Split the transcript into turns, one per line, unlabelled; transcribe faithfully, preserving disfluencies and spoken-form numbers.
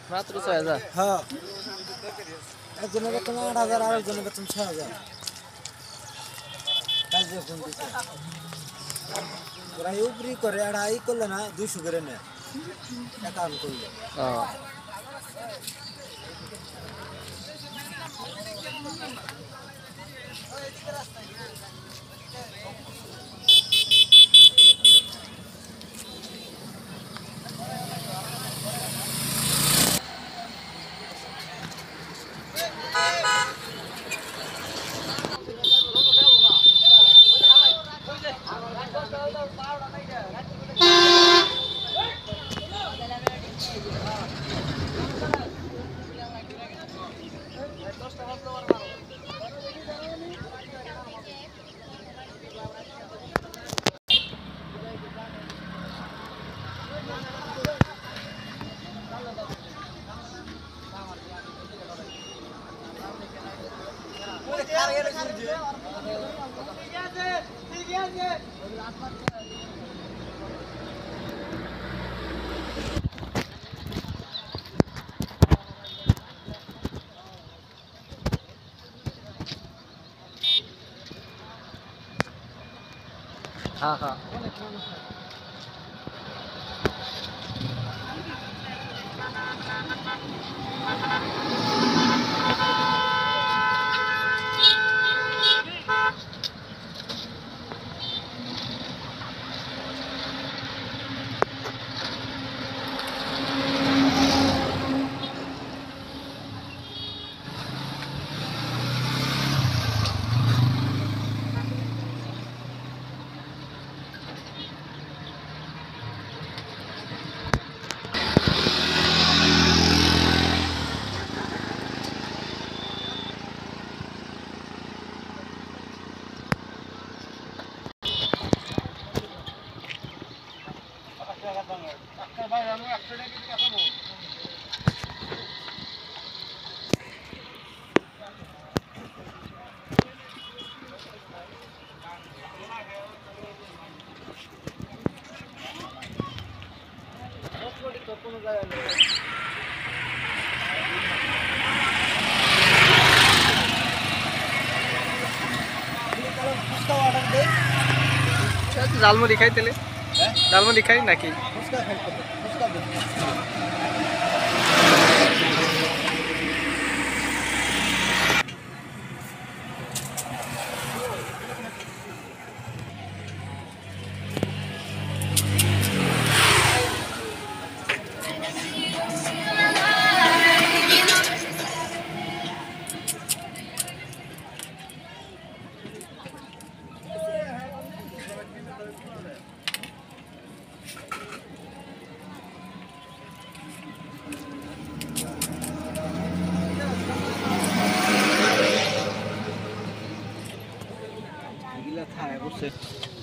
মাত্র ছয় হাজার।
হ্যাঁ, একজনের বেতন আট হাজার আর একজনের বেতন ছয় হাজার। কাজে ফোন দিচ্ছে ওরা উপরি করে আড়াই করলে না দুইশো করে নেয় অ্যাকাউন্ট করলে।
হ্যাঁ হ্যাঁ জালমুড়ি খাই তেলে জালমুড়ি খাই নাকি
খায় বসে